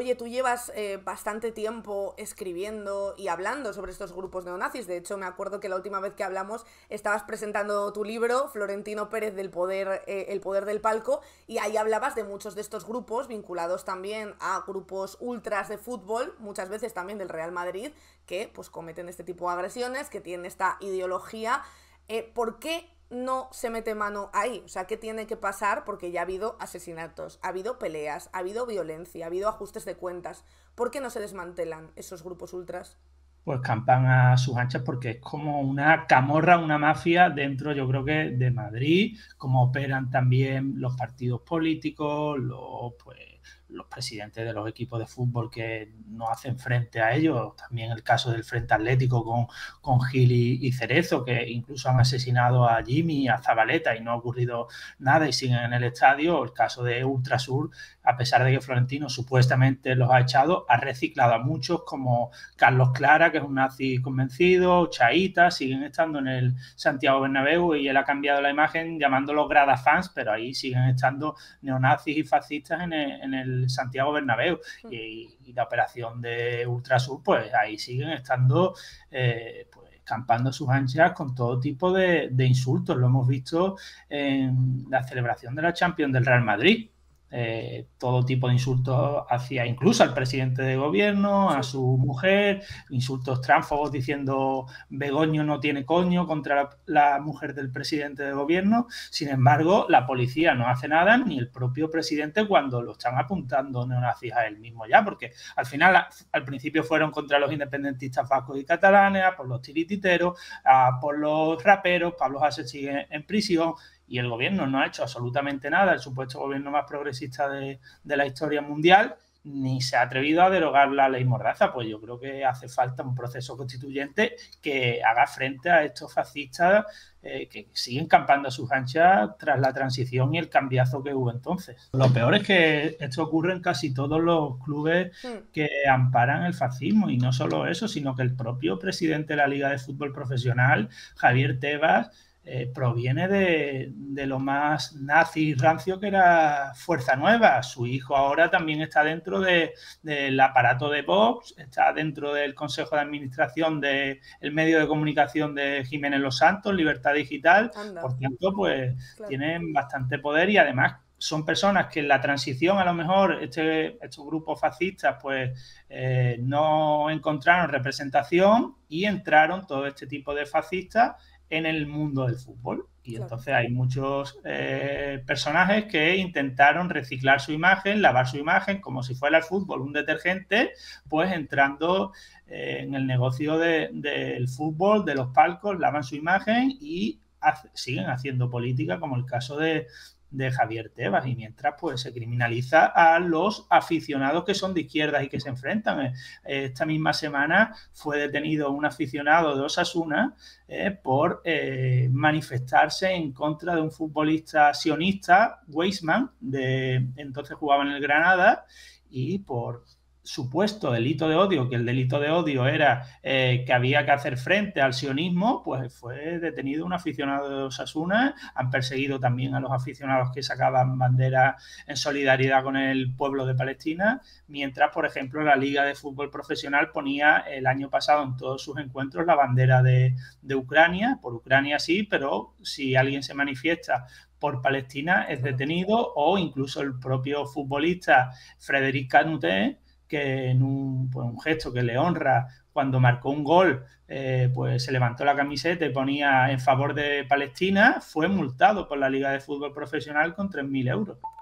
Oye, tú llevas bastante tiempo escribiendo y hablando sobre estos grupos neonazis. De hecho, me acuerdo que la última vez que hablamos estabas presentando tu libro, Florentino Pérez del poder, El poder del palco, y ahí hablabas de muchos de estos grupos vinculados también a grupos ultras de fútbol, muchas veces también del Real Madrid, que pues cometen este tipo de agresiones, que tienen esta ideología. ¿Por qué no se mete mano ahí? O sea, ¿qué tiene que pasar? Porque ya ha habido asesinatos, ha habido peleas, ha habido violencia, ha habido ajustes de cuentas. ¿Por qué no se desmantelan esos grupos ultras? Pues campan a sus anchas porque es como una camorra, una mafia dentro, yo creo que de Madrid, como operan también los partidos políticos, los presidentes de los equipos de fútbol que no hacen frente a ellos, también el caso del Frente Atlético con Gil y Cerezo, que incluso han asesinado a Jimmy y a Zabaleta y no ha ocurrido nada y siguen en el estadio, el caso de Ultrasur, a pesar de que Florentino supuestamente los ha echado, ha reciclado a muchos como Carlos Clara, que es un nazi convencido, Chaita, siguen estando en el Santiago Bernabéu y él ha cambiado la imagen llamándolos gradafans, pero ahí siguen estando neonazis y fascistas en el Santiago Bernabéu y la operación de Ultrasur, pues ahí siguen estando pues campando a sus anchas con todo tipo de insultos. Lo hemos visto en la celebración de la Champions del Real Madrid. Todo tipo de insultos hacia incluso al presidente de gobierno, a su mujer, insultos tránfogos diciendo Begoño no tiene coño contra la mujer del presidente de gobierno. Sin embargo, la policía no hace nada, ni el propio presidente cuando lo están apuntando neonazis a él mismo ya, porque al final, al principio fueron contra los independentistas vascos y catalanes, por los tirititeros, por los raperos, Pablo Hasél sigue en prisión, y el gobierno no ha hecho absolutamente nada, el supuesto gobierno más progresista de la historia mundial, ni se ha atrevido a derogar la ley Mordaza. Pues yo creo que hace falta un proceso constituyente que haga frente a estos fascistas que siguen campando a sus anchas tras la transición y el cambiazo que hubo entonces. Lo peor es que esto ocurre en casi todos los clubes que amparan el fascismo, y no solo eso, sino que el propio presidente de la Liga de Fútbol Profesional, Javier Tebas, proviene de lo más nazi y rancio que era Fuerza Nueva. Su hijo ahora también está dentro del aparato de Vox, está dentro del Consejo de Administración del medio de comunicación de Jiménez Los Santos, Libertad Digital. Anda. Por tanto, pues Claro. tienen bastante poder y además son personas que en la transición a lo mejor estos grupos fascistas pues no encontraron representación y entraron todo este tipo de fascistas en el mundo del fútbol. Y Claro. entonces hay muchos personajes que intentaron reciclar su imagen, lavar su imagen, como si fuera el fútbol un detergente, pues entrando en el negocio del fútbol, de los palcos, lavan su imagen y siguen haciendo política, como el caso de Javier Tebas, y mientras pues se criminaliza a los aficionados que son de izquierdas y que se enfrentan. Esta misma semana fue detenido un aficionado de Osasuna por manifestarse en contra de un futbolista sionista, Weisman, entonces jugaba en el Granada, y por supuesto delito de odio, que el delito de odio era que había que hacer frente al sionismo, pues fue detenido un aficionado de Osasuna. Han perseguido también a los aficionados que sacaban banderas en solidaridad con el pueblo de Palestina, mientras, por ejemplo, la Liga de Fútbol Profesional ponía el año pasado en todos sus encuentros la bandera de Ucrania, por Ucrania sí, pero si alguien se manifiesta por Palestina es detenido, o incluso el propio futbolista Frédéric Canutet, que en un gesto que le honra cuando marcó un gol, pues se levantó la camiseta y ponía en favor de Palestina, fue multado por la Liga de Fútbol Profesional con 3.000 euros.